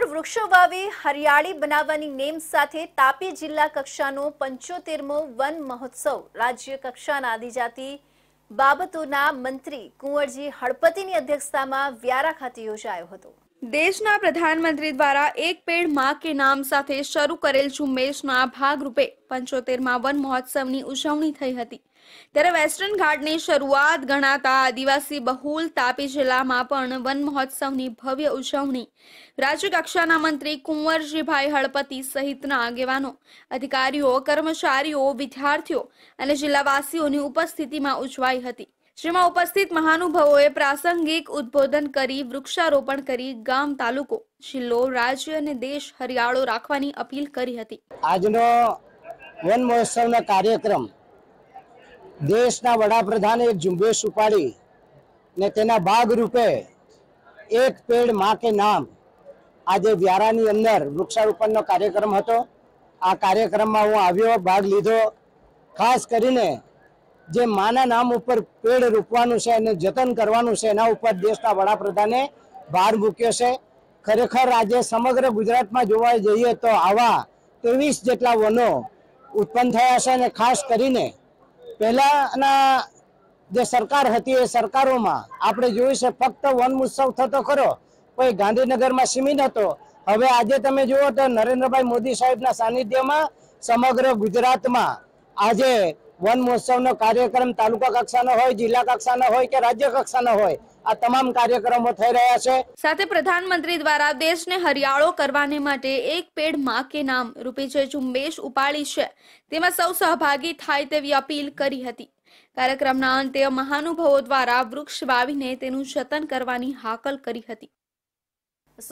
વૃક્ષો વાવી હરિયાળી બનાવવાની નેમ સાથે તાપી જિલ્લા કક્ષાનો 75મો વન મહોત્સવ રાજ્ય કક્ષાના આદિજાતિ બાબતોના મંત્રી કુંવરજી હળપતિની અધ્યક્ષતામાં વ્યારા ખાતે યોજાયો હતો। દેશના પ્રધાનમંત્રી દ્વારા એક પેડ માં કે નામ સાથે શરૂ કરેલ ઝુંબેશના ભાગરૂપે 75મા વન મહોત્સવની ઉજવણી થઈ હતી। ત્યારે વેસ્ટર્ન ઘાટની શરૂઆત ગણાતા આદિવાસી બહુલ તાપી જિલ્લામાં પણ વન મહોત્સવની ભવ્ય ઉજવણી રાજ્ય કક્ષાના મંત્રી કુંવરજીભાઈ હળપતિ સહિતના આગેવાનો, અધિકારીઓ, કર્મચારીઓ, વિદ્યાર્થીઓ અને જિલ્લાવાસીઓની ઉપસ્થિતિમાં ઉજવાઈ હતી। જેમાં ઉપસ્થિત મહાનુભાવોએ પ્રાસંગિક ઉદ્બોધન કરી વૃક્ષારોપણ કરી ગામ, તાલુકો, જિલ્લો, રાજ્ય અને દેશ હરિયાળો રાખવાની અપીલ કરી હતી। આજનો વન મહોત્સવનો કાર્યક્રમ દેશના વડાપ્રધાને એક ઝુંબેશ ઉપાડી ને તેના ભાગરૂપે એક પેડ માં કે નામ આજે વ્યારાની અંદર વૃક્ષારોપણનો કાર્યક્રમ હતો। આ કાર્યક્રમમાં હું આવ્યો, ભાગ લીધો। ખાસ કરીને જે માના નામ ઉપર પેડ રોપવાનું છે અને જતન કરવાનું છે એના ઉપર દેશના વડાપ્રધાને ભાર મૂક્યો છે। ખરેખર આજે સમગ્ર ગુજરાતમાં જોવા જઈએ તો આવા 23 જેટલા વનો ઉત્પન્ન થયા છે અને ખાસ કરીને પહેલાના જે સરકાર હતી એ સરકારોમાં આપણે જોયું છે ફક્ત વન મહોત્સવ થતો ખરો, કોઈ ગાંધીનગરમાં સીમિત હતો। હવે આજે તમે જુઓ તો નરેન્દ્રભાઈ મોદી સાહેબના સાનિધ્યમાં સમગ્ર ગુજરાતમાં આજે વન મહોત્સવનો કાર્યક્રમ તાલુકા કક્ષાનો હોય, જિલ્લા કક્ષાનો હોય કે રાજ્ય કક્ષાનો હોય, આ તમામ કાર્યક્રમો થઈ રહ્યા છે। સાથે પ્રધાનમંત્રી દ્વારા દેશને હરિયાળો કરવાને માટે એક પેડ માં કે નામ રૂપે જે ઝુંબેશ ઉપાડી છે તેમાં સૌ સહભાગી થાય તેવી અપીલ કરી હતી। કાર્યક્રમના અંતે મહાનુભાવો દ્વારા વૃક્ષ વાવીને તેનું જતન કરવાની હાકલ કરી હતી।